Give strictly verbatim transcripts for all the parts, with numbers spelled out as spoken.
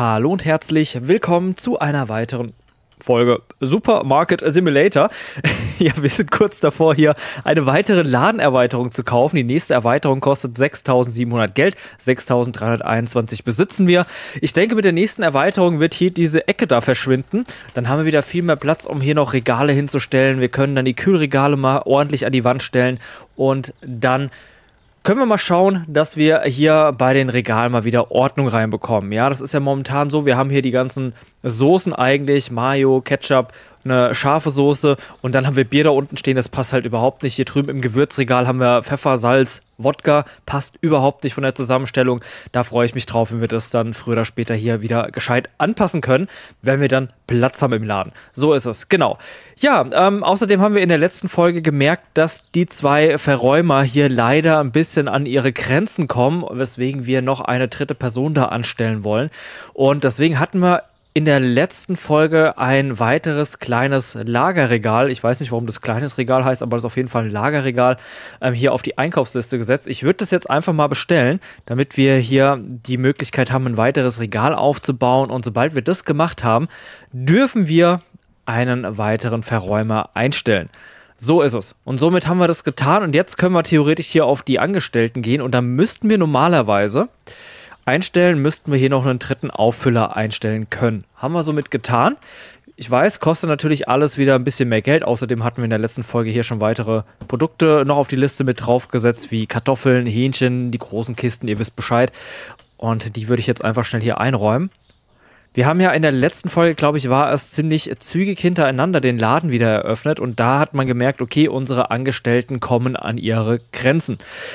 Hallo und herzlich willkommen zu einer weiteren Folge Supermarket Simulator. Ja, wir sind kurz davor, hier eine weitere Ladenerweiterung zu kaufen. Die nächste Erweiterung kostet sechstausendsiebenhundert Geld, sechstausenddreihunderteinundzwanzig besitzen wir. Ich denke, mit der nächsten Erweiterung wird hier diese Ecke da verschwinden. Dann haben wir wieder viel mehr Platz, um hier noch Regale hinzustellen. Wir können dann die Kühlregale mal ordentlich an die Wand stellen und dann können wir mal schauen, dass wir hier bei den Regalen mal wieder Ordnung reinbekommen. Ja, das ist ja momentan so, wir haben hier die ganzen Soßen eigentlich, Mayo, Ketchup, eine scharfe Soße und dann haben wir Bier da unten stehen, das passt halt überhaupt nicht. Hier drüben im Gewürzregal haben wir Pfeffer, Salz, Wodka, passt überhaupt nicht von der Zusammenstellung. Da freue ich mich drauf, wenn wir das dann früher oder später hier wieder gescheit anpassen können, wenn wir dann Platz haben im Laden. So ist es, genau. Ja, ähm, außerdem haben wir in der letzten Folge gemerkt, dass die zwei Verräumer hier leider ein bisschen an ihre Grenzen kommen, weswegen wir noch eine dritte Person da anstellen wollen. Und deswegen hatten wir in der letzten Folge ein weiteres kleines Lagerregal, ich weiß nicht, warum das kleines Regal heißt, aber das ist auf jeden Fall ein Lagerregal, ähm, hier auf die Einkaufsliste gesetzt. Ich würde das jetzt einfach mal bestellen, damit wir hier die Möglichkeit haben, ein weiteres Regal aufzubauen. Und sobald wir das gemacht haben, dürfen wir einen weiteren Verräumer einstellen. So ist es. Und somit haben wir das getan. Und jetzt können wir theoretisch hier auf die Angestellten gehen. Und dann müssten wir normalerweise einstellen, müssten wir hier noch einen dritten Auffüller einstellen können. Haben wir somit getan. Ich weiß, kostet natürlich alles wieder ein bisschen mehr Geld. Außerdem hatten wir in der letzten Folge hier schon weitere Produkte noch auf die Liste mit draufgesetzt, wie Kartoffeln, Hähnchen, die großen Kisten, ihr wisst Bescheid. Und die würde ich jetzt einfach schnell hier einräumen. Wir haben ja in der letzten Folge, glaube ich, war es ziemlich zügig hintereinander den Laden wieder eröffnet. Und da hat man gemerkt, okay, unsere Angestellten kommen an ihre Grenzen.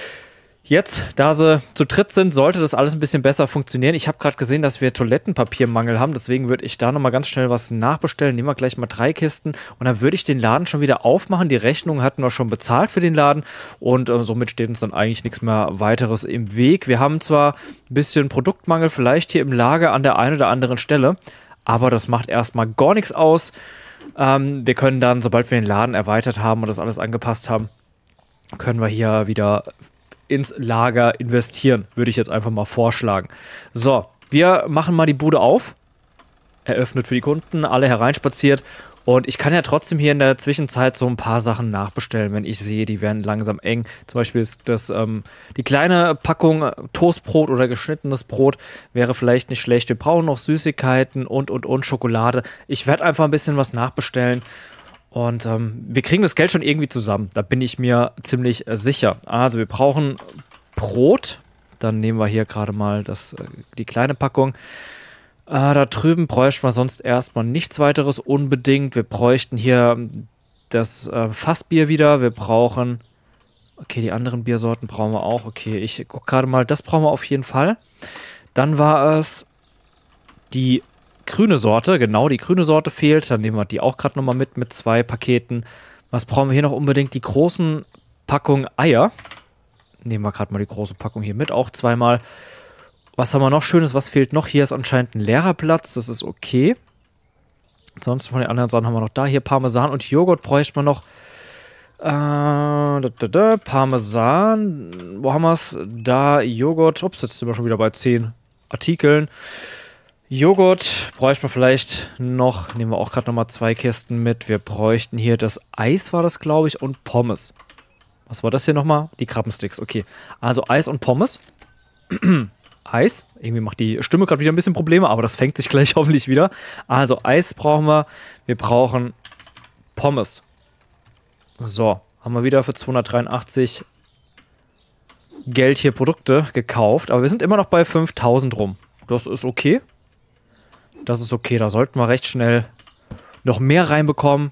Jetzt, da sie zu dritt sind, sollte das alles ein bisschen besser funktionieren. Ich habe gerade gesehen, dass wir Toilettenpapiermangel haben. Deswegen würde ich da nochmal ganz schnell was nachbestellen. Nehmen wir gleich mal drei Kisten. Und dann würde ich den Laden schon wieder aufmachen. Die Rechnung hatten wir schon bezahlt für den Laden. Und äh, somit steht uns dann eigentlich nichts mehr weiteres im Weg. Wir haben zwar ein bisschen Produktmangel vielleicht hier im Lager an der einen oder anderen Stelle. Aber das macht erstmal gar nichts aus. Ähm, wir können dann, sobald wir den Laden erweitert haben und das alles angepasst haben, können wir hier wieder ins Lager investieren, würde ich jetzt einfach mal vorschlagen. So, wir machen mal die Bude auf. Eröffnet für die Kunden, alle hereinspaziert. Und ich kann ja trotzdem hier in der Zwischenzeit so ein paar Sachen nachbestellen, wenn ich sehe, die werden langsam eng. Zum Beispiel ist das, ähm, die kleine Packung Toastbrot oder geschnittenes Brot wäre vielleicht nicht schlecht. Wir brauchen noch Süßigkeiten und, und, und Schokolade. Ich werde einfach ein bisschen was nachbestellen. Und ähm, wir kriegen das Geld schon irgendwie zusammen. Da bin ich mir ziemlich äh, sicher. Also wir brauchen Brot. Dann nehmen wir hier gerade mal das, äh, die kleine Packung. Äh, da drüben bräuchten wir sonst erstmal nichts weiteres unbedingt. Wir bräuchten hier das äh, Fassbier wieder. Wir brauchen... Okay, die anderen Biersorten brauchen wir auch. Okay, ich gucke gerade mal. Das brauchen wir auf jeden Fall. Dann war es die grüne Sorte, genau, die grüne Sorte fehlt. Dann nehmen wir die auch gerade nochmal mit, mit zwei Paketen. Was brauchen wir hier noch unbedingt? Die großen Packungen Eier. Nehmen wir gerade mal die große Packung hier mit, auch zweimal. Was haben wir noch Schönes? Was fehlt noch? Hier ist anscheinend ein leerer Platz, das ist okay. Ansonsten von den anderen Sachen haben wir noch da. Hier Parmesan und Joghurt bräuchte man noch. Äh, da, da, da, Parmesan. Wo haben wir es? Da Joghurt. Ups, jetzt sind wir schon wieder bei zehn Artikeln. Joghurt bräuchten wir vielleicht noch, nehmen wir auch gerade nochmal zwei Kisten mit. Wir bräuchten hier das Eis, war das glaube ich, und Pommes. Was war das hier nochmal? Die Krabbensticks, okay. Also Eis und Pommes. Eis, irgendwie macht die Stimme gerade wieder ein bisschen Probleme, aber das fängt sich gleich hoffentlich wieder. Also Eis brauchen wir, wir brauchen Pommes. So, haben wir wieder für zweihundertdreiundachtzig Geld hier Produkte gekauft, aber wir sind immer noch bei fünftausend rum. Das ist okay. Das ist okay, da sollten wir recht schnell noch mehr reinbekommen.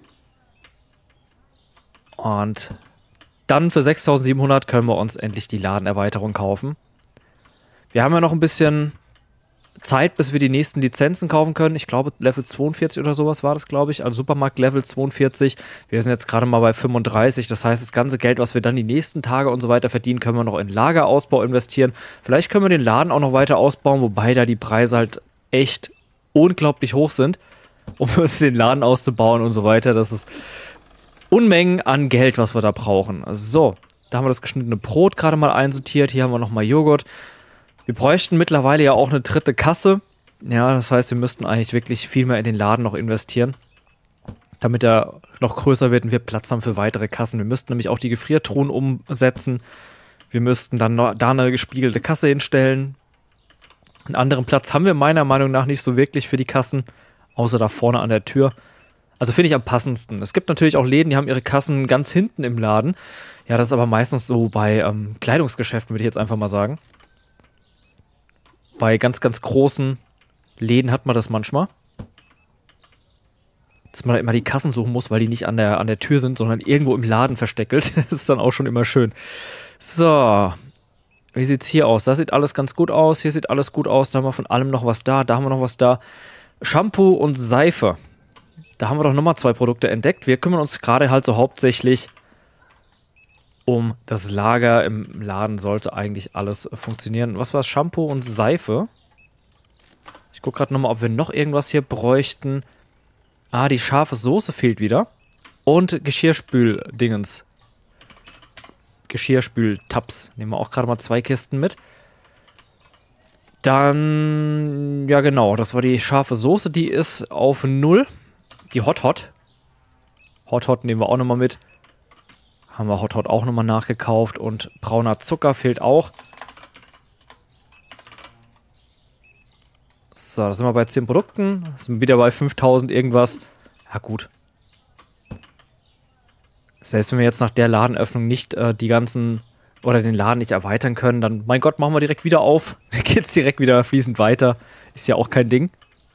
Und dann für sechstausendsiebenhundert können wir uns endlich die Ladenerweiterung kaufen. Wir haben ja noch ein bisschen Zeit, bis wir die nächsten Lizenzen kaufen können. Ich glaube, Level zweiundvierzig oder sowas war das, glaube ich. Also Supermarkt Level zweiundvierzig. Wir sind jetzt gerade mal bei fünfunddreißig. Das heißt, das ganze Geld, was wir dann die nächsten Tage und so weiter verdienen, können wir noch in Lagerausbau investieren. Vielleicht können wir den Laden auch noch weiter ausbauen, wobei da die Preise halt echt unglaublich hoch sind, um uns den Laden auszubauen und so weiter. Das ist Unmengen an Geld, was wir da brauchen. So, da haben wir das geschnittene Brot gerade mal einsortiert. Hier haben wir nochmal Joghurt. Wir bräuchten mittlerweile ja auch eine dritte Kasse. Ja, das heißt, wir müssten eigentlich wirklich viel mehr in den Laden noch investieren, damit er noch größer wird und wir Platz haben für weitere Kassen. Wir müssten nämlich auch die Gefriertruhen umsetzen. Wir müssten dann noch da eine gespiegelte Kasse hinstellen. Einen anderen Platz haben wir meiner Meinung nach nicht so wirklich für die Kassen, außer da vorne an der Tür. Also finde ich am passendsten. Es gibt natürlich auch Läden, die haben ihre Kassen ganz hinten im Laden. Ja, das ist aber meistens so bei ähm, Kleidungsgeschäften, würde ich jetzt einfach mal sagen. Bei ganz, ganz großen Läden hat man das manchmal. Dass man da immer die Kassen suchen muss, weil die nicht an der, an der Tür sind, sondern irgendwo im Laden versteckelt. Das ist dann auch schon immer schön. So. Wie sieht's hier aus? Da sieht alles ganz gut aus. Hier sieht alles gut aus. Da haben wir von allem noch was da. Da haben wir noch was da. Shampoo und Seife. Da haben wir doch nochmal zwei Produkte entdeckt. Wir kümmern uns gerade halt so hauptsächlich um das Lager. Im Laden sollte eigentlich alles funktionieren. Was war es? Shampoo und Seife. Ich gucke gerade nochmal, ob wir noch irgendwas hier bräuchten. Ah, die scharfe Soße fehlt wieder. Und Geschirrspül-Dingens. Geschirrspül-Tabs. Nehmen wir auch gerade mal zwei Kisten mit. Dann, ja genau, das war die scharfe Soße. Die ist auf null. Die Hot Hot. Hot Hot nehmen wir auch nochmal mit. Haben wir Hot Hot auch nochmal nachgekauft. Und brauner Zucker fehlt auch. So, da sind wir bei zehn Produkten. Sind wieder bei fünftausend irgendwas. Ja gut. Selbst wenn wir jetzt nach der Ladenöffnung nicht äh, die ganzen, oder den Laden nicht erweitern können, dann, mein Gott, machen wir direkt wieder auf. Dann geht es direkt wieder fließend weiter. Ist ja auch kein Ding.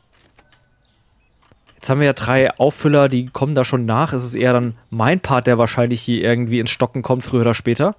Jetzt haben wir ja drei Auffüller, die kommen da schon nach. Es ist eher dann mein Part, der wahrscheinlich hier irgendwie ins Stocken kommt, früher oder später.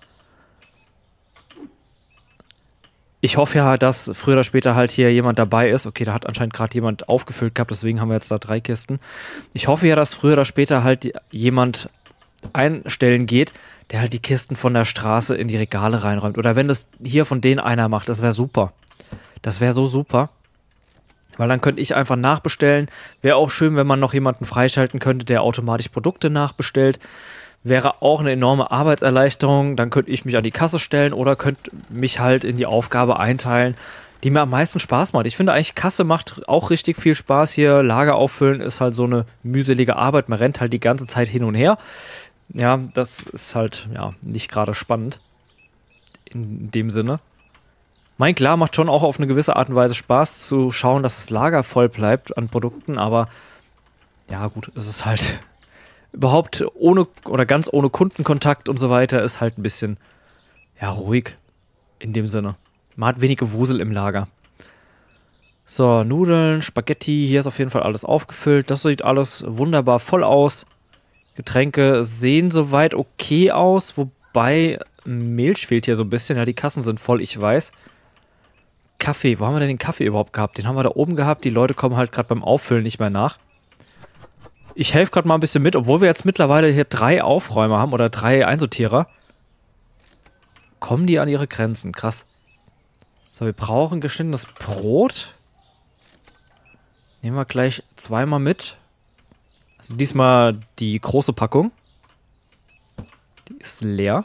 Ich hoffe ja, dass früher oder später halt hier jemand dabei ist. Okay, da hat anscheinend gerade jemand aufgefüllt gehabt, deswegen haben wir jetzt da drei Kisten. Ich hoffe ja, dass früher oder später halt jemand einstellen geht, der halt die Kisten von der Straße in die Regale reinräumt. Oder wenn das hier von denen einer macht, das wäre super. Das wäre so super. Weil dann könnte ich einfach nachbestellen. Wäre auch schön, wenn man noch jemanden freischalten könnte, der automatisch Produkte nachbestellt. Wäre auch eine enorme Arbeitserleichterung. Dann könnte ich mich an die Kasse stellen oder könnte mich halt in die Aufgabe einteilen, die mir am meisten Spaß macht. Ich finde eigentlich, Kasse macht auch richtig viel Spaß hier. Lager auffüllen ist halt so eine mühselige Arbeit. Man rennt halt die ganze Zeit hin und her. Ja, das ist halt ja nicht gerade spannend. In dem Sinne. Mein, klar, macht schon auch auf eine gewisse Art und Weise Spaß zu schauen, dass das Lager voll bleibt an Produkten, aber ja gut, es ist halt überhaupt ohne oder ganz ohne Kundenkontakt und so weiter ist halt ein bisschen ja ruhig in dem Sinne. Man hat wenig Gewusel im Lager. So, Nudeln, Spaghetti, hier ist auf jeden Fall alles aufgefüllt. Das sieht alles wunderbar voll aus. Getränke sehen soweit okay aus, wobei Milch fehlt hier so ein bisschen. Ja, die Kassen sind voll, ich weiß. Kaffee, wo haben wir denn den Kaffee überhaupt gehabt? Den haben wir da oben gehabt. Die Leute kommen halt gerade beim Auffüllen nicht mehr nach. Ich helfe gerade mal ein bisschen mit, obwohl wir jetzt mittlerweile hier drei Aufräumer haben oder drei Einsortierer. Kommen die an ihre Grenzen, krass. So, wir brauchen geschnittenes Brot. Nehmen wir gleich zweimal mit. Also diesmal die große Packung. Die ist leer.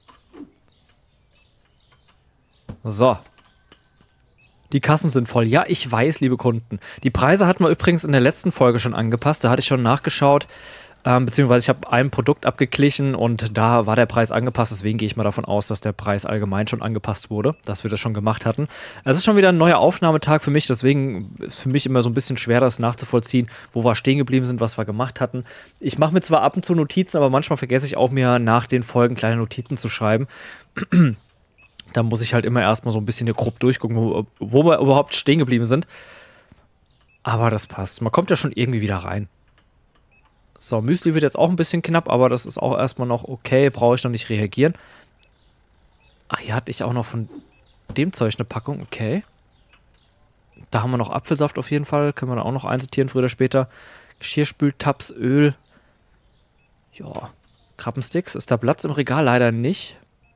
So. Die Kassen sind voll. Ja, ich weiß, liebe Kunden. Die Preise hatten wir übrigens in der letzten Folge schon angepasst. Da hatte ich schon nachgeschaut. Ähm, beziehungsweise ich habe ein Produkt abgeglichen und da war der Preis angepasst. Deswegen gehe ich mal davon aus, dass der Preis allgemein schon angepasst wurde, dass wir das schon gemacht hatten. Es ist schon wieder ein neuer Aufnahmetag für mich. Deswegen ist für mich immer so ein bisschen schwer, das nachzuvollziehen, wo wir stehen geblieben sind, was wir gemacht hatten. Ich mache mir zwar ab und zu Notizen, aber manchmal vergesse ich auch, mir nach den Folgen kleine Notizen zu schreiben. Da muss ich halt immer erstmal so ein bisschen hier grob durchgucken, wo, wo wir überhaupt stehen geblieben sind. Aber das passt. Man kommt ja schon irgendwie wieder rein. So, Müsli wird jetzt auch ein bisschen knapp, aber das ist auch erstmal noch okay. Brauche ich noch nicht reagieren. Ach, hier hatte ich auch noch von dem Zeug eine Packung. Okay. Da haben wir noch Apfelsaft auf jeden Fall. Können wir dann auch noch einsortieren, früher oder später. Geschirrspültabs, Öl. Ja. Krabbensticks. Ist da Platz im Regal? Leider nicht.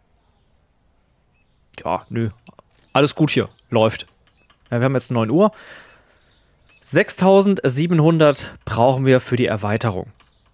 Ja, nö. Alles gut hier. Läuft. Ja, wir haben jetzt neun Uhr. sechstausendsiebenhundert brauchen wir für die Erweiterung.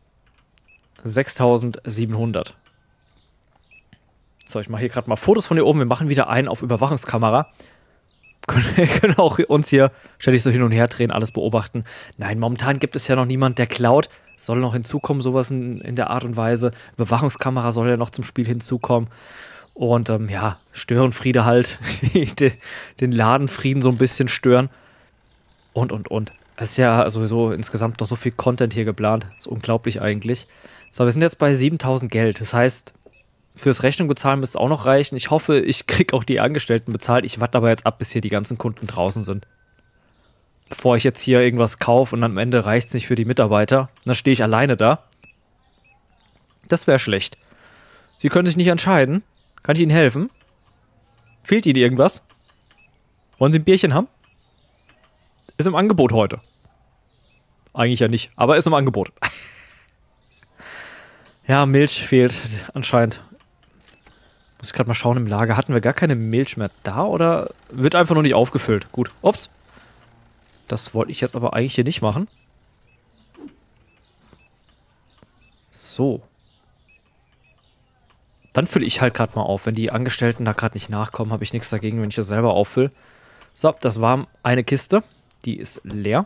sechstausendsiebenhundert. So, ich mache hier gerade mal Fotos von hier oben. Wir machen wieder einen auf Überwachungskamera. können, können auch uns hier ständig so hin und her drehen, alles beobachten. Nein, momentan gibt es ja noch niemand, der klaut. Soll noch hinzukommen, sowas in, in der Art und Weise. Überwachungskamera soll ja noch zum Spiel hinzukommen. Und ähm, ja, Störenfriede halt, den, den Ladenfrieden so ein bisschen stören. Und, und, und. Es ist ja sowieso insgesamt noch so viel Content hier geplant. Das ist unglaublich eigentlich. So, wir sind jetzt bei siebentausend Geld. Das heißt, fürs Rechnung bezahlen müsste es auch noch reichen. Ich hoffe, ich kriege auch die Angestellten bezahlt. Ich warte aber jetzt ab, bis hier die ganzen Kunden draußen sind. Bevor ich jetzt hier irgendwas kaufe und am Ende reicht es nicht für die Mitarbeiter. Dann stehe ich alleine da. Das wäre schlecht. Sie können sich nicht entscheiden. Kann ich Ihnen helfen? Fehlt Ihnen irgendwas? Wollen Sie ein Bierchen haben? Ist im Angebot heute. Eigentlich ja nicht, aber ist im Angebot. Ja, Milch fehlt anscheinend. Muss ich gerade mal schauen im Lager. Hatten wir gar keine Milch mehr da oder wird einfach nur nicht aufgefüllt? Gut. Ups. Das wollte ich jetzt aber eigentlich hier nicht machen. So. Dann fülle ich halt gerade mal auf. Wenn die Angestellten da gerade nicht nachkommen, habe ich nichts dagegen, wenn ich das selber auffülle. So, das war eine Kiste. Die ist leer.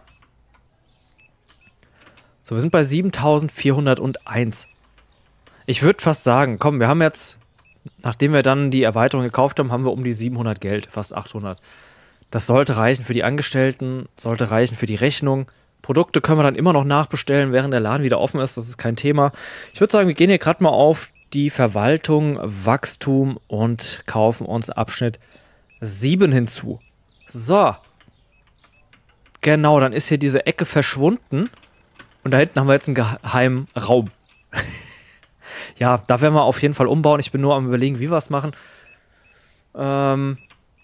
So, wir sind bei siebentausendvierhunderteins. Ich würde fast sagen, komm, wir haben jetzt, nachdem wir dann die Erweiterung gekauft haben, haben wir um die siebenhundert Geld, fast achthundert. Das sollte reichen für die Angestellten, sollte reichen für die Rechnung. Produkte können wir dann immer noch nachbestellen, während der Laden wieder offen ist, das ist kein Thema. Ich würde sagen, wir gehen hier gerade mal auf die Verwaltung, Wachstum und kaufen uns Abschnitt sieben hinzu. So. Genau, dann ist hier diese Ecke verschwunden und da hinten haben wir jetzt einen geheimen Raum. Ja, da werden wir auf jeden Fall umbauen. Ich bin nur am Überlegen, wie wir es machen. Ähm...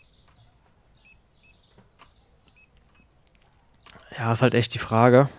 Ja, ist halt echt die Frage.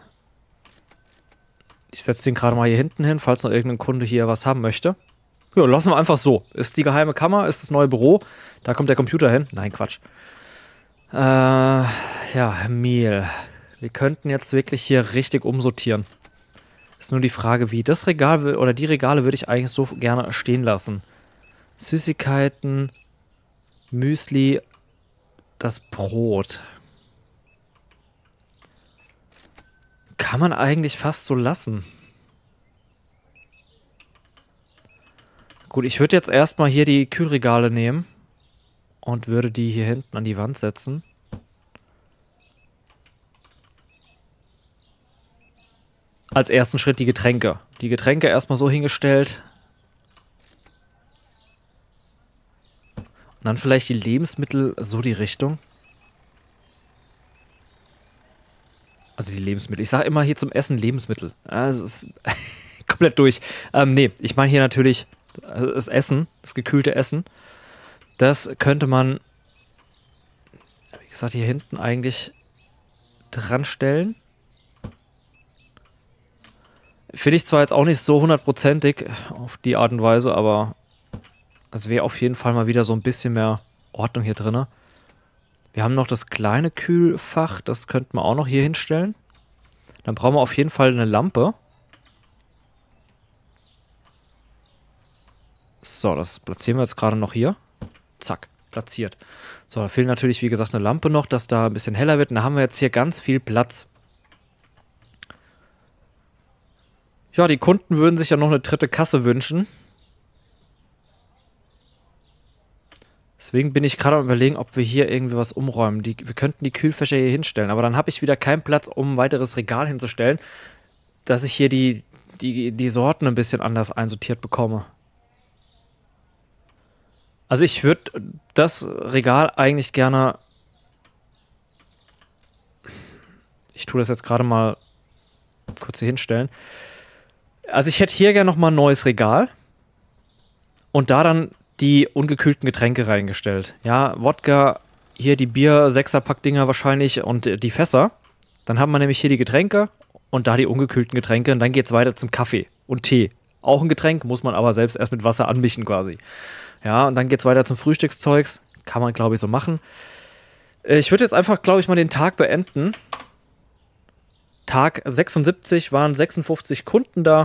Ich setze den gerade mal hier hinten hin, falls noch irgendein Kunde hier was haben möchte. Ja, lassen wir einfach so. Ist die geheime Kammer, ist das neue Büro. Da kommt der Computer hin. Nein, Quatsch. Äh, ja, Mehl. Wir könnten jetzt wirklich hier richtig umsortieren. Ist nur die Frage, wie. Das Regal oder die Regale würde ich eigentlich so gerne stehen lassen. Süßigkeiten, Müsli, das Brot. Kann man eigentlich fast so lassen. Gut, ich würde jetzt erstmal hier die Kühlregale nehmen und würde die hier hinten an die Wand setzen. Als ersten Schritt die Getränke. Die Getränke erstmal so hingestellt. Und dann vielleicht die Lebensmittel so die Richtung. Also die Lebensmittel. Ich sage immer hier zum Essen Lebensmittel. Also es ist komplett durch. Ähm, nee, ich meine hier natürlich das Essen, das gekühlte Essen. Das könnte man, wie gesagt, hier hinten eigentlich dran stellen. Finde ich zwar jetzt auch nicht so hundertprozentig auf die Art und Weise, aber es wäre auf jeden Fall mal wieder so ein bisschen mehr Ordnung hier drin. Wir haben noch das kleine Kühlfach, das könnten wir auch noch hier hinstellen. Dann brauchen wir auf jeden Fall eine Lampe. So, das platzieren wir jetzt gerade noch hier. Zack, platziert. So, da fehlt natürlich, wie gesagt, eine Lampe noch, dass da ein bisschen heller wird. Und da haben wir jetzt hier ganz viel Platz. Ja, die Kunden würden sich ja noch eine dritte Kasse wünschen. Deswegen bin ich gerade am Überlegen, ob wir hier irgendwie was umräumen. Die, wir könnten die Kühlfächer hier hinstellen, aber dann habe ich wieder keinen Platz, um ein weiteres Regal hinzustellen, dass ich hier die, die, die Sorten ein bisschen anders einsortiert bekomme. Also ich würde das Regal eigentlich gerne... Ich tue das jetzt gerade mal kurz hier hinstellen. Also ich hätte hier gerne nochmal ein neues Regal und da dann die ungekühlten Getränke reingestellt. Ja, Wodka, hier die Bier-Sechser-Pack-Dinger wahrscheinlich und die Fässer. Dann haben wir nämlich hier die Getränke und da die ungekühlten Getränke und dann geht es weiter zum Kaffee und Tee. Auch ein Getränk, muss man aber selbst erst mit Wasser anmischen quasi. Ja, und dann geht es weiter zum Frühstückszeugs. Kann man, glaube ich, so machen. Ich würde jetzt einfach, glaube ich, mal den Tag beenden. Tag sechsundsiebzig waren sechsundfünfzig Kunden da.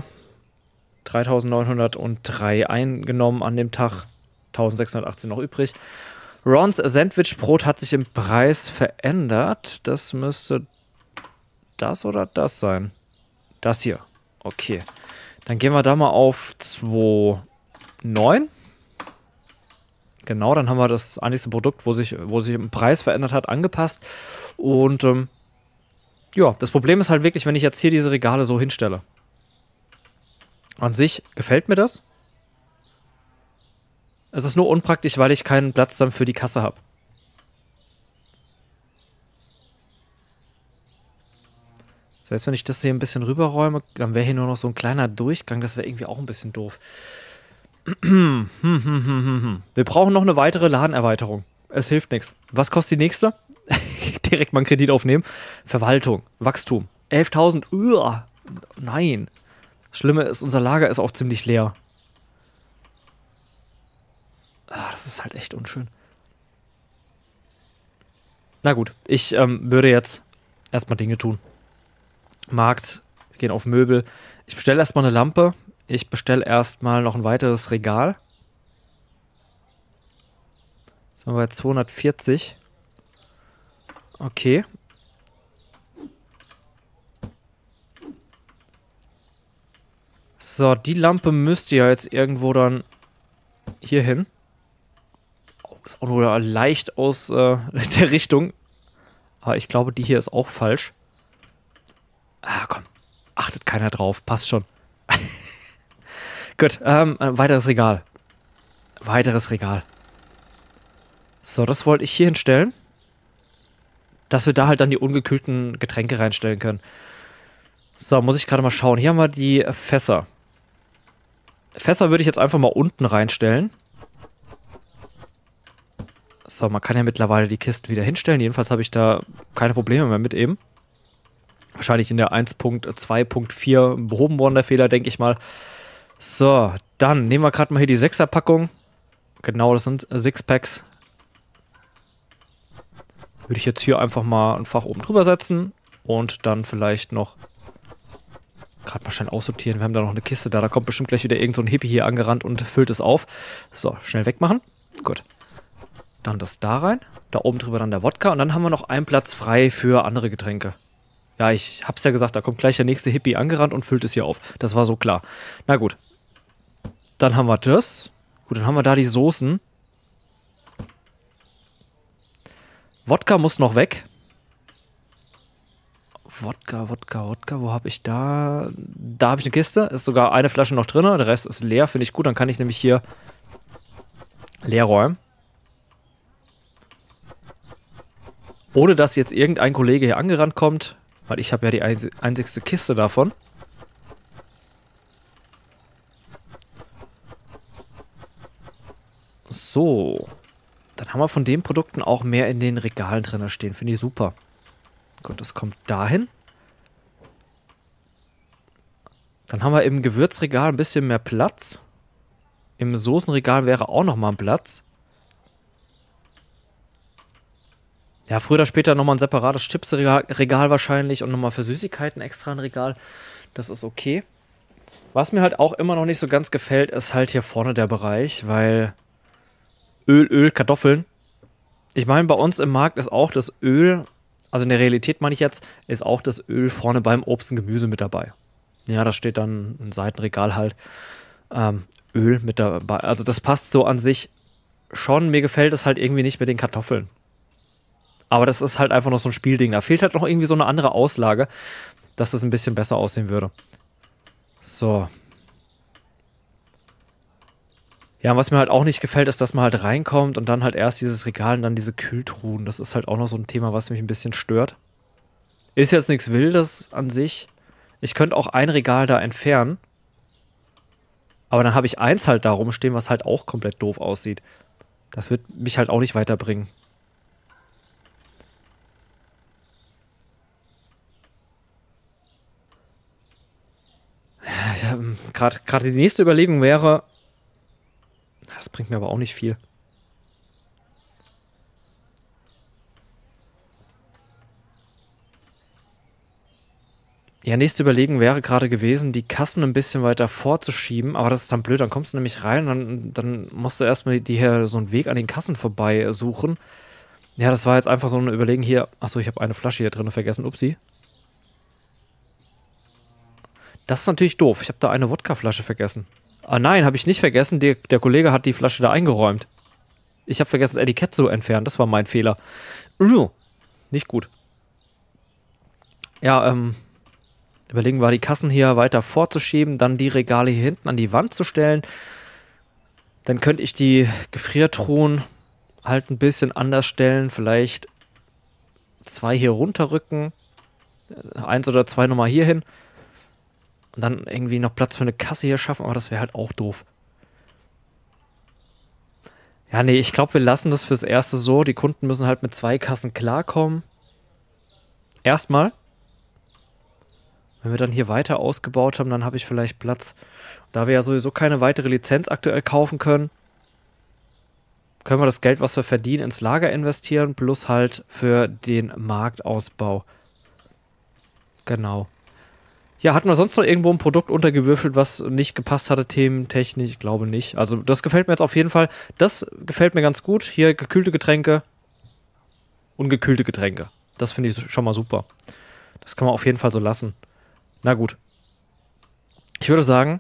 dreitausendneunhundertdrei eingenommen an dem Tag. eintausendsechshundertachtzehn noch übrig. Rons Sandwichbrot hat sich im Preis verändert. Das müsste das oder das sein. Das hier. Okay. Dann gehen wir da mal auf zwei Komma neun. Genau, dann haben wir das einzige Produkt, wo sich, wo sich im Preis verändert hat, angepasst. Und ähm, ja, das Problem ist halt wirklich, wenn ich jetzt hier diese Regale so hinstelle. An sich gefällt mir das. Es ist nur unpraktisch, weil ich keinen Platz dann für die Kasse habe. Das heißt, wenn ich das hier ein bisschen rüberräume, dann wäre hier nur noch so ein kleiner Durchgang. Das wäre irgendwie auch ein bisschen doof. Wir brauchen noch eine weitere Ladenerweiterung. Es hilft nichts. Was kostet die nächste? Direkt mal einen Kredit aufnehmen. Verwaltung, Wachstum. elftausend. Uah, nein. Das Schlimme ist, unser Lager ist auch ziemlich leer. Ah, das ist halt echt unschön. Na gut, ich ähm, würde jetzt erstmal Dinge tun. Markt, wir gehen auf Möbel. Ich bestelle erstmal eine Lampe. Ich bestelle erstmal noch ein weiteres Regal. Jetzt sind wir bei zweihundertvierzig. Okay. So, die Lampe müsste ja jetzt irgendwo dann hier hin. Oh, ist auch nur leicht aus äh, der Richtung. Aber ich glaube, die hier ist auch falsch. Ah, komm. Achtet keiner drauf. Passt schon. Gut, ähm, ein weiteres Regal. Weiteres Regal. So, das wollte ich hier hinstellen. Dass wir da halt dann die ungekühlten Getränke reinstellen können. So, muss ich gerade mal schauen. Hier haben wir die Fässer. Fässer würde ich jetzt einfach mal unten reinstellen. So, man kann ja mittlerweile die Kisten wieder hinstellen. Jedenfalls habe ich da keine Probleme mehr mit eben. Wahrscheinlich in der eins Punkt zwei Punkt vier behoben worden, der Fehler, denke ich mal. So, dann nehmen wir gerade mal hier die Sechser-Packung. Genau, das sind Sixpacks. Würde ich jetzt hier einfach mal ein Fach oben drüber setzen. Und dann vielleicht noch gerade mal schnell aussortieren. Wir haben da noch eine Kiste da. Da kommt bestimmt gleich wieder irgend so ein Hippie hier angerannt und füllt es auf. So, schnell wegmachen. Gut. Dann das da rein. Da oben drüber dann der Wodka. Und dann haben wir noch einen Platz frei für andere Getränke. Ja, ich hab's ja gesagt, da kommt gleich der nächste Hippie angerannt und füllt es hier auf. Das war so klar. Na gut. Dann haben wir das. Gut, dann haben wir da die Soßen. Wodka muss noch weg. Wodka, Wodka, Wodka, wo habe ich da? Da habe ich eine Kiste. Ist sogar eine Flasche noch drin. Der Rest ist leer, finde ich gut. Dann kann ich nämlich hier leer räumen. Ohne dass jetzt irgendein Kollege hier angerannt kommt. Weil ich habe ja die einzigste Kiste davon. So. Dann haben wir von den Produkten auch mehr in den Regalen drin stehen. Finde ich super. Gut, das kommt dahin. Dann haben wir im Gewürzregal ein bisschen mehr Platz. Im Soßenregal wäre auch nochmal ein Platz. Ja, früher oder später nochmal ein separates Chipsregal Regal wahrscheinlich und nochmal für Süßigkeiten extra ein Regal. Das ist okay. Was mir halt auch immer noch nicht so ganz gefällt, ist halt hier vorne der Bereich, weil Öl, Öl, Kartoffeln. Ich meine, bei uns im Markt ist auch das Öl, also in der Realität meine ich jetzt, ist auch das Öl vorne beim Obst und Gemüse mit dabei. Ja, da steht dann im Seitenregal halt ähm, Öl mit dabei. Also das passt so an sich schon. Mir gefällt es halt irgendwie nicht mit den Kartoffeln. Aber das ist halt einfach noch so ein Spielding. Da fehlt halt noch irgendwie so eine andere Auslage, dass es ein bisschen besser aussehen würde. So. Ja, was mir halt auch nicht gefällt, ist, dass man halt reinkommt und dann halt erst dieses Regal und dann diese Kühltruhen. Das ist halt auch noch so ein Thema, was mich ein bisschen stört. Ist jetzt nichts Wildes an sich. Ich könnte auch ein Regal da entfernen. Aber dann habe ich eins halt da rumstehen, was halt auch komplett doof aussieht. Das wird mich halt auch nicht weiterbringen. Ja, gerade die nächste Überlegung wäre, das bringt mir aber auch nicht viel. Ja, nächste Überlegen wäre gerade gewesen, die Kassen ein bisschen weiter vorzuschieben, aber das ist dann blöd, dann kommst du nämlich rein und dann, dann musst du erstmal die hier so einen Weg an den Kassen vorbei suchen. Ja, das war jetzt einfach so ein Überlegen hier. Achso, ich habe eine Flasche hier drin vergessen, upsi. Das ist natürlich doof, ich habe da eine Wodkaflasche vergessen. Ah nein, habe ich nicht vergessen, der, der Kollege hat die Flasche da eingeräumt. Ich habe vergessen, das Etikett zu entfernen, das war mein Fehler. Uh, nicht gut. Ja, ähm... Überlegen wir, die Kassen hier weiter vorzuschieben, dann die Regale hier hinten an die Wand zu stellen. Dann könnte ich die Gefriertruhen halt ein bisschen anders stellen. Vielleicht zwei hier runterrücken. Eins oder zwei nochmal hier hin. Und dann irgendwie noch Platz für eine Kasse hier schaffen, aber das wäre halt auch doof. Ja, nee, ich glaube, wir lassen das fürs Erste so. Die Kunden müssen halt mit zwei Kassen klarkommen. Erstmal. Wenn wir dann hier weiter ausgebaut haben, dann habe ich vielleicht Platz. Da wir ja sowieso keine weitere Lizenz aktuell kaufen können, können wir das Geld, was wir verdienen, ins Lager investieren, plus halt für den Marktausbau. Genau. Ja, hatten wir sonst noch irgendwo ein Produkt untergewürfelt, was nicht gepasst hatte, thementechnisch? Ich glaube nicht. Also das gefällt mir jetzt auf jeden Fall. Das gefällt mir ganz gut. Hier gekühlte Getränke, ungekühlte Getränke. Das finde ich schon mal super. Das kann man auf jeden Fall so lassen. Na gut. Ich würde sagen,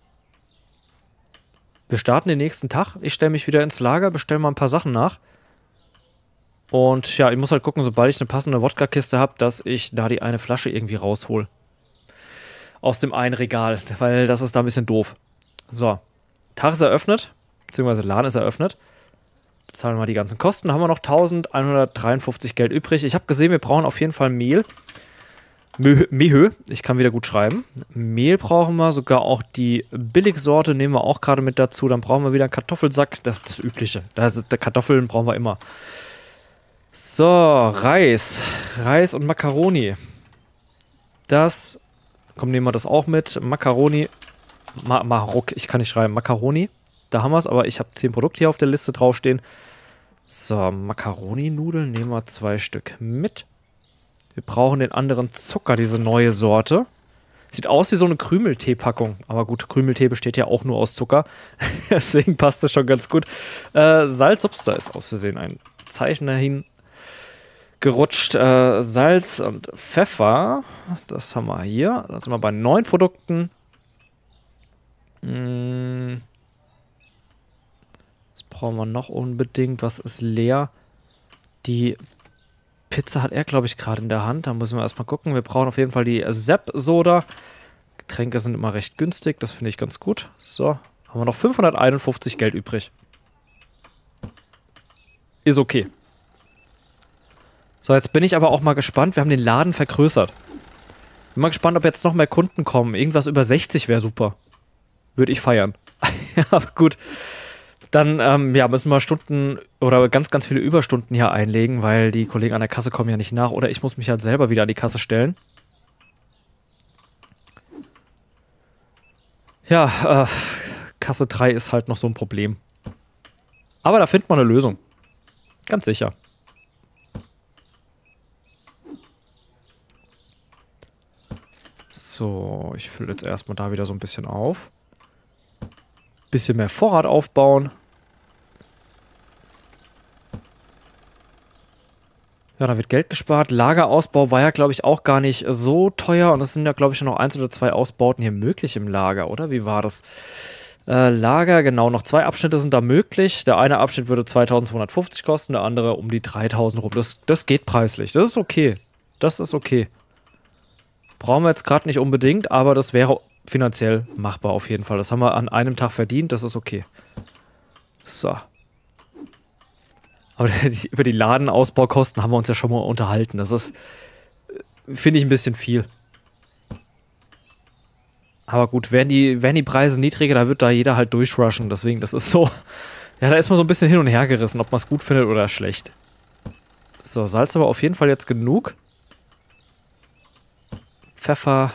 wir starten den nächsten Tag. Ich stelle mich wieder ins Lager, bestelle mal ein paar Sachen nach. Und ja, ich muss halt gucken, sobald ich eine passende Wodka-Kiste habe, dass ich da die eine Flasche irgendwie raushol. Aus dem einen Regal, weil das ist da ein bisschen doof. So. Tag ist eröffnet, beziehungsweise Laden ist eröffnet. Bezahlen wir mal die ganzen Kosten. Haben wir noch eintausendeinhundertdreiundfünfzig Geld übrig. Ich habe gesehen, wir brauchen auf jeden Fall Mehl. Mehö, ich kann wieder gut schreiben. Mehl brauchen wir, sogar auch die Billigsorte nehmen wir auch gerade mit dazu. Dann brauchen wir wieder einen Kartoffelsack, das ist das Übliche. Das ist, der Kartoffeln brauchen wir immer. So, Reis. Reis und Macaroni. Das, komm, nehmen wir das auch mit. Macaroni, Ma Marok, ich kann nicht schreiben. Macaroni, da haben wir es, aber ich habe zehn Produkte hier auf der Liste draufstehen. So, Macaroni-Nudeln nehmen wir zwei Stück mit. Wir brauchen den anderen Zucker, diese neue Sorte. Sieht aus wie so eine Krümeltee-Packung. Aber gut, Krümeltee besteht ja auch nur aus Zucker. Deswegen passt das schon ganz gut. Äh, Salz, ups, da ist aus Versehen ein Zeichen dahin gerutscht. Äh, Salz und Pfeffer. Das haben wir hier. Da sind wir bei neun Produkten. Hm. Was brauchen wir noch unbedingt? Was ist leer? Die Pizza hat er, glaube ich, gerade in der Hand. Da müssen wir erstmal gucken. Wir brauchen auf jeden Fall die Sepp-Soda. Getränke sind immer recht günstig. Das finde ich ganz gut. So, haben wir noch fünfhunderteinundfünfzig Geld übrig. Ist okay. So, jetzt bin ich aber auch mal gespannt. Wir haben den Laden vergrößert. Bin mal gespannt, ob jetzt noch mehr Kunden kommen. Irgendwas über sechzig wäre super. Würde ich feiern. Aber gut. Dann ähm, ja, müssen wir Stunden oder ganz, ganz viele Überstunden hier einlegen, weil die Kollegen an der Kasse kommen ja nicht nach. Oder ich muss mich halt selber wieder an die Kasse stellen. Ja, äh, Kasse drei ist halt noch so ein Problem. Aber da findet man eine Lösung. Ganz sicher. So, ich fülle jetzt erstmal da wieder so ein bisschen auf. Bisschen mehr Vorrat aufbauen. Ja, da wird Geld gespart. Lagerausbau war ja, glaube ich, auch gar nicht so teuer. Und es sind ja, glaube ich, noch eins oder zwei Ausbauten hier möglich im Lager, oder? Wie war das? Äh, Lager, genau, noch zwei Abschnitte sind da möglich. Der eine Abschnitt würde zweitausendzweihundertfünfzig kosten, der andere um die dreitausend rum. Das, das geht preislich. Das ist okay. Das ist okay. Brauchen wir jetzt gerade nicht unbedingt, aber das wäre finanziell machbar auf jeden Fall. Das haben wir an einem Tag verdient, das ist okay. So. Aber die, über die Ladenausbaukosten haben wir uns ja schon mal unterhalten. Das ist, finde ich, ein bisschen viel. Aber gut, werden die, werden die Preise niedriger, da wird da jeder halt durchrushen. Deswegen, das ist so... Ja, da ist man so ein bisschen hin und her gerissen, ob man es gut findet oder schlecht. So, Salz aber auf jeden Fall jetzt genug. Pfeffer.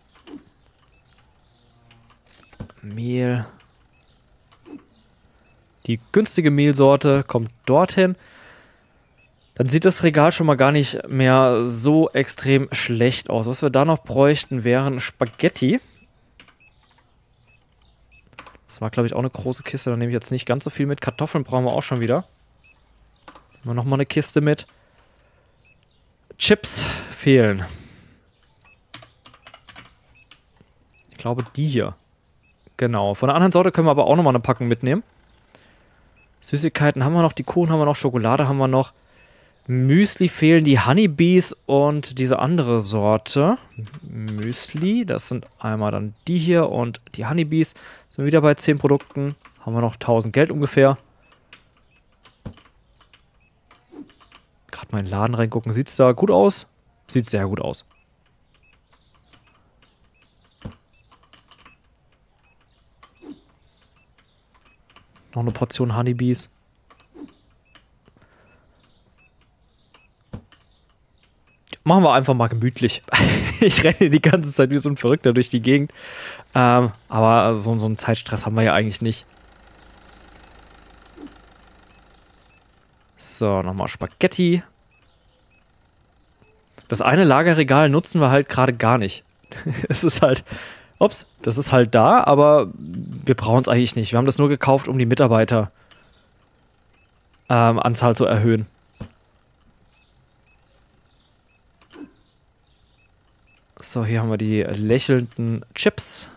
Mehl. Die günstige Mehlsorte kommt dorthin. Dann sieht das Regal schon mal gar nicht mehr so extrem schlecht aus. Was wir da noch bräuchten, wären Spaghetti. Das war, glaube ich, auch eine große Kiste. Da nehme ich jetzt nicht ganz so viel mit. Kartoffeln brauchen wir auch schon wieder. Nehmen wir nochmal eine Kiste mit. Chips fehlen. Ich glaube, die hier. Genau. Von der anderen Sorte können wir aber auch nochmal eine Packung mitnehmen. Süßigkeiten haben wir noch. Die Kuchen haben wir noch. Schokolade haben wir noch. Müsli fehlen die Honeybees und diese andere Sorte. Müsli, das sind einmal dann die hier und die Honeybees. Sind wir wieder bei zehn Produkten. Haben wir noch tausend Geld ungefähr. Gerade mal in den Laden reingucken. Sieht es da gut aus? Sieht sehr gut aus. Noch eine Portion Honeybees. Machen wir einfach mal gemütlich. Ich renne die ganze Zeit wie so ein Verrückter durch die Gegend. Ähm, aber so, so einen Zeitstress haben wir ja eigentlich nicht. So, nochmal Spaghetti. Das eine Lagerregal nutzen wir halt gerade gar nicht. Es ist halt... Ups, das ist halt da, aber wir brauchen es eigentlich nicht. Wir haben das nur gekauft, um die Mitarbeiter ähm, Anzahl zu erhöhen. So, hier haben wir die lächelnden Chips.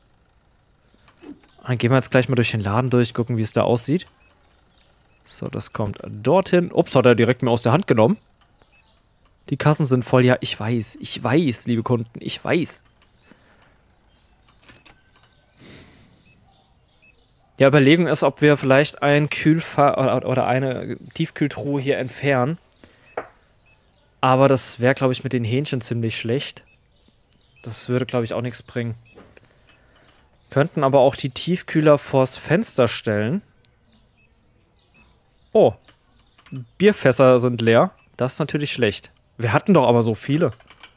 Dann gehen wir jetzt gleich mal durch den Laden durch, gucken, wie es da aussieht. So, das kommt dorthin. Ups, hat er direkt mir aus der Hand genommen. Die Kassen sind voll. Ja, ich weiß, ich weiß, liebe Kunden, ich weiß. Ja, Überlegung ist, ob wir vielleicht ein Kühlfach oder eine Tiefkühltruhe hier entfernen. Aber das wäre, glaube ich, mit den Hähnchen ziemlich schlecht. Das würde, glaube ich, auch nichts bringen. Könnten aber auch die Tiefkühler vors Fenster stellen. Oh. Bierfässer sind leer. Das ist natürlich schlecht. Wir hatten doch aber so viele.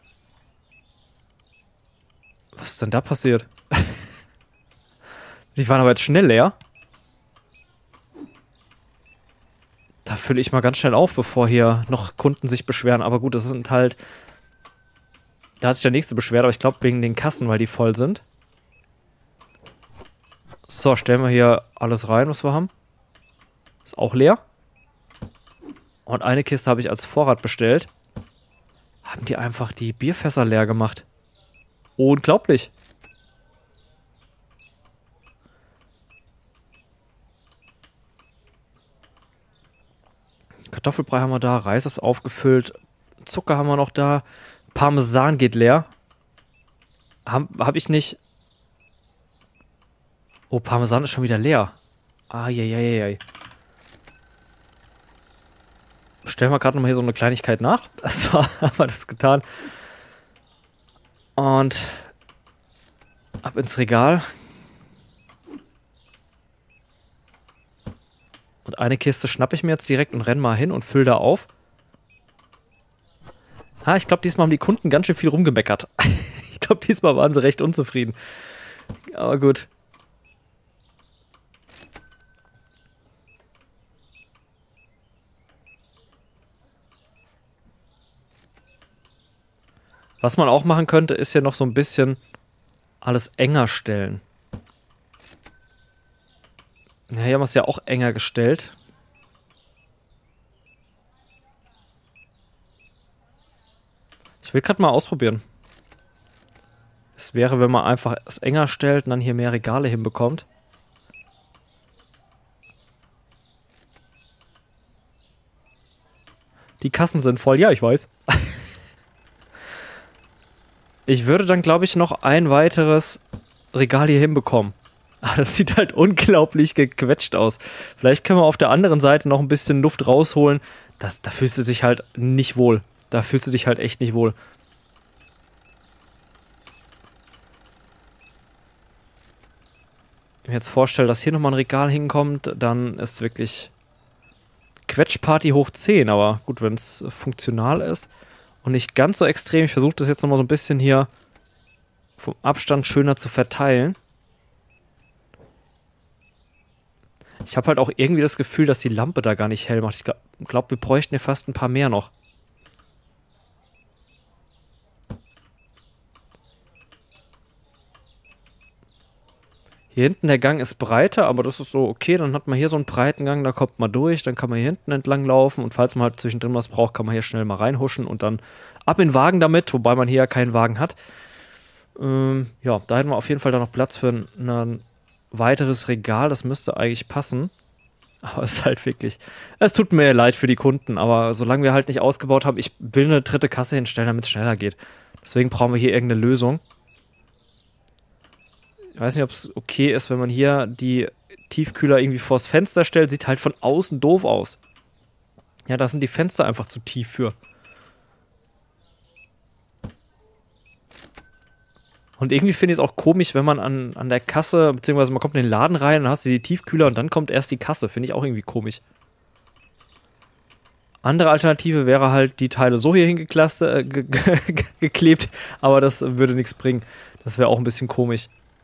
Was ist denn da passiert? Die waren aber jetzt schnell leer. Da fülle ich mal ganz schnell auf, bevor hier noch Kunden sich beschweren. Aber gut, das sind halt... Da hat sich der nächste beschwert, aber ich glaube wegen den Kassen, weil die voll sind. So, stellen wir hier alles rein, was wir haben. Ist auch leer. Und eine Kiste habe ich als Vorrat bestellt. Haben die einfach die Bierfässer leer gemacht. Unglaublich. Kartoffelbrei haben wir da, Reis ist aufgefüllt, Zucker haben wir noch da, Parmesan geht leer. Hab, hab ich nicht... Oh, Parmesan ist schon wieder leer. Eieieiei. Stellen wir gerade nochmal hier so eine Kleinigkeit nach. So, haben wir das getan. Und ab ins Regal. Und eine Kiste schnappe ich mir jetzt direkt und renne mal hin und fülle da auf. Ah, ich glaube, diesmal haben die Kunden ganz schön viel rumgemeckert. Ich glaube, diesmal waren sie recht unzufrieden. Aber gut. Was man auch machen könnte, ist ja noch so ein bisschen alles enger stellen. Ja, hier haben wir es ja auch enger gestellt. Ich will gerade mal ausprobieren. Es wäre, wenn man einfach es enger stellt und dann hier mehr Regale hinbekommt. Die Kassen sind voll. Ja, ich weiß. Ich würde dann, glaube ich, noch ein weiteres Regal hier hinbekommen. Aber das sieht halt unglaublich gequetscht aus. Vielleicht können wir auf der anderen Seite noch ein bisschen Luft rausholen. Das, da fühlst du dich halt nicht wohl. Da fühlst du dich halt echt nicht wohl. Wenn ich mir jetzt vorstelle, dass hier nochmal ein Regal hinkommt, dann ist wirklich Quetschparty hoch zehn. Aber gut, wenn es funktional ist und nicht ganz so extrem. Ich versuche das jetzt nochmal so ein bisschen hier vom Abstand schöner zu verteilen. Ich habe halt auch irgendwie das Gefühl, dass die Lampe da gar nicht hell macht. Ich glaube, glaub, wir bräuchten ja fast ein paar mehr noch. Hier hinten der Gang ist breiter, aber das ist so okay. Dann hat man hier so einen breiten Gang, da kommt man durch. Dann kann man hier hinten entlang laufen. Und falls man halt zwischendrin was braucht, kann man hier schnell mal reinhuschen und dann ab in den Wagen damit. Wobei man hier ja keinen Wagen hat. Ähm, ja, da hätten wir auf jeden Fall da noch Platz für ein, ein weiteres Regal. Das müsste eigentlich passen. Aber es ist halt wirklich... Es tut mir leid für die Kunden, aber solange wir halt nicht ausgebaut haben, ich will eine dritte Kasse hinstellen, damit es schneller geht. Deswegen brauchen wir hier irgendeine Lösung. Ich weiß nicht, ob es okay ist, wenn man hier die Tiefkühler irgendwie vors Fenster stellt. Sieht halt von außen doof aus. Ja, da sind die Fenster einfach zu tief für. Und irgendwie finde ich es auch komisch, wenn man an, an der Kasse, beziehungsweise man kommt in den Laden rein, dann hast du die Tiefkühler und dann kommt erst die Kasse. Finde ich auch irgendwie komisch. Andere Alternative wäre halt, die Teile so hier hingeklebt, äh, ge ge geklebt, aber das würde nichts bringen. Das wäre auch ein bisschen komisch.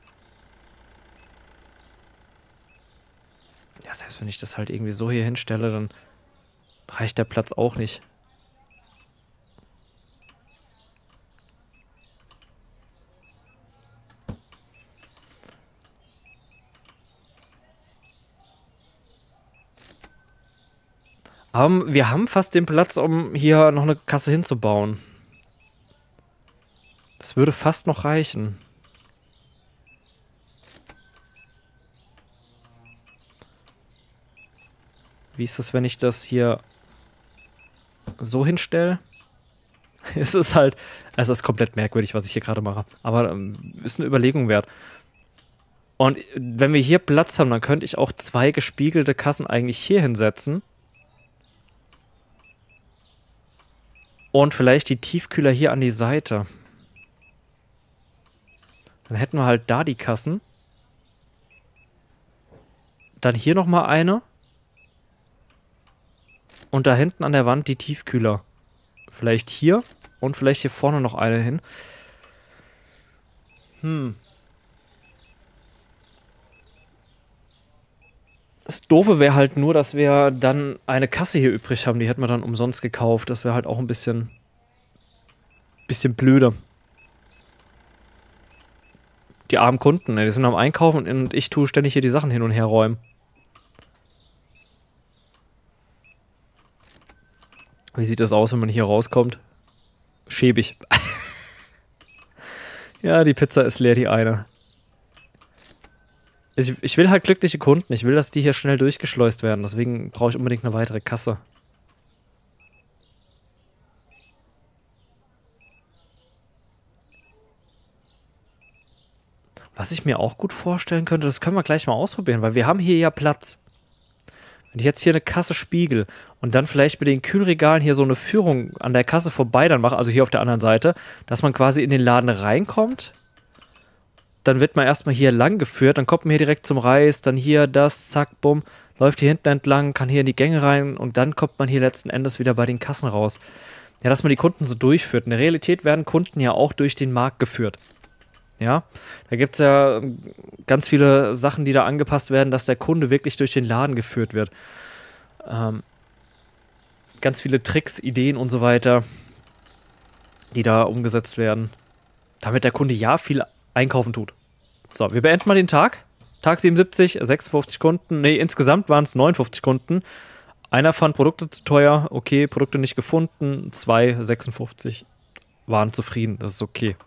Ja, selbst wenn ich das halt irgendwie so hier hinstelle, dann reicht der Platz auch nicht. Aber wir haben fast den Platz, um hier noch eine Kasse hinzubauen. Das würde fast noch reichen. Wie ist es, wenn ich das hier so hinstelle? Es ist halt, es ist komplett merkwürdig, was ich hier gerade mache. Aber ähm, ist eine Überlegung wert. Und wenn wir hier Platz haben, dann könnte ich auch zwei gespiegelte Kassen eigentlich hier hinsetzen. Und vielleicht die Tiefkühler hier an die Seite. Dann hätten wir halt da die Kassen. Dann hier nochmal eine. Und da hinten an der Wand die Tiefkühler. Vielleicht hier und vielleicht hier vorne noch eine hin. Hm. Das Doofe wäre halt nur, dass wir dann eine Kasse hier übrig haben. Die hätten wir dann umsonst gekauft. Das wäre halt auch ein bisschen, bisschen blöder. Die armen Kunden, die sind am Einkaufen und ich tue ständig hier die Sachen hin und her räumen. Wie sieht das aus, wenn man hier rauskommt? Schäbig. Ja, die Pizza ist leer, die eine. Ich, ich will halt glückliche Kunden. Ich will, dass die hier schnell durchgeschleust werden. Deswegen brauche ich unbedingt eine weitere Kasse. Was ich mir auch gut vorstellen könnte, das können wir gleich mal ausprobieren, weil wir haben hier ja Platz. Wenn ich jetzt hier eine Kasse spiegel und dann vielleicht mit den Kühlregalen hier so eine Führung an der Kasse vorbei dann mache, also hier auf der anderen Seite, dass man quasi in den Laden reinkommt. Dann wird man erstmal hier lang geführt, dann kommt man hier direkt zum Reis, dann hier das, zack, bumm, läuft hier hinten entlang, kann hier in die Gänge rein und dann kommt man hier letzten Endes wieder bei den Kassen raus. Ja, dass man die Kunden so durchführt. In der Realität werden Kunden ja auch durch den Markt geführt. Ja, da gibt es ja ganz viele Sachen, die da angepasst werden, dass der Kunde wirklich durch den Laden geführt wird. Ähm, ganz viele Tricks, Ideen und so weiter, die da umgesetzt werden, damit der Kunde ja viel einkaufen tut. So, wir beenden mal den Tag. Tag siebenundsiebzig, sechsundfünfzig Kunden. Ne, insgesamt waren es neunundfünfzig Kunden. Einer fand Produkte zu teuer. Okay, Produkte nicht gefunden. Zwei, sechsundfünfzig waren zufrieden. Das ist okay.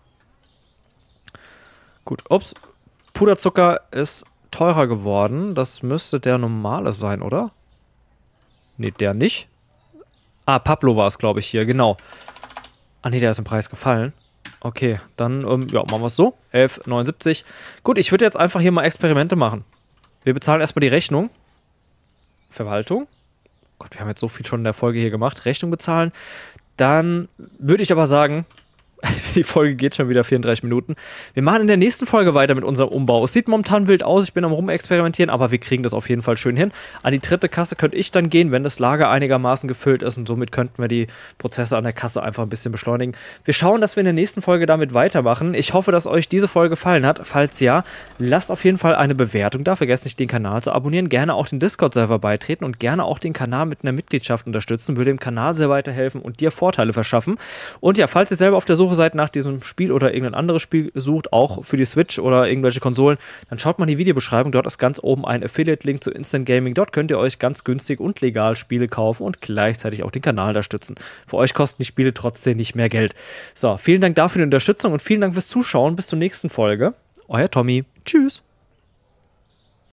Gut, ups. Puderzucker ist teurer geworden. Das müsste der normale sein, oder? Ne, der nicht. Ah, Pablo war es, glaube ich, hier. Genau. Ah, ne, der ist im Preis gefallen. Okay, dann ähm, ja, machen wir es so. elf neunundsiebzig. Gut, ich würde jetzt einfach hier mal Experimente machen. Wir bezahlen erstmal die Rechnung. Verwaltung. Gott, wir haben jetzt so viel schon in der Folge hier gemacht. Rechnung bezahlen. Dann würde ich aber sagen, Die Folge geht schon wieder vierunddreißig Minuten. Wir machen in der nächsten Folge weiter mit unserem Umbau. Es sieht momentan wild aus, ich bin am Rumexperimentieren, aber wir kriegen das auf jeden Fall schön hin. An die dritte Kasse könnte ich dann gehen, wenn das Lager einigermaßen gefüllt ist und somit könnten wir die Prozesse an der Kasse einfach ein bisschen beschleunigen. Wir schauen, dass wir in der nächsten Folge damit weitermachen. Ich hoffe, dass euch diese Folge gefallen hat. Falls ja, lasst auf jeden Fall eine Bewertung da. Vergesst nicht, den Kanal zu abonnieren. Gerne auch den Discord-Server beitreten und gerne auch den Kanal mit einer Mitgliedschaft unterstützen. Würde dem Kanal sehr weiterhelfen und dir Vorteile verschaffen. Und ja, falls ihr selber auf der Suche seid nach diesem Spiel oder irgendein anderes Spiel sucht, auch für die Switch oder irgendwelche Konsolen, dann schaut mal in die Videobeschreibung. Dort ist ganz oben ein Affiliate-Link zu Instant Gaming. Dort könnt ihr euch ganz günstig und legal Spiele kaufen und gleichzeitig auch den Kanal unterstützen. Für euch kosten die Spiele trotzdem nicht mehr Geld. So, vielen Dank dafür die Unterstützung und vielen Dank fürs Zuschauen. Bis zur nächsten Folge. Euer Tommy. Tschüss.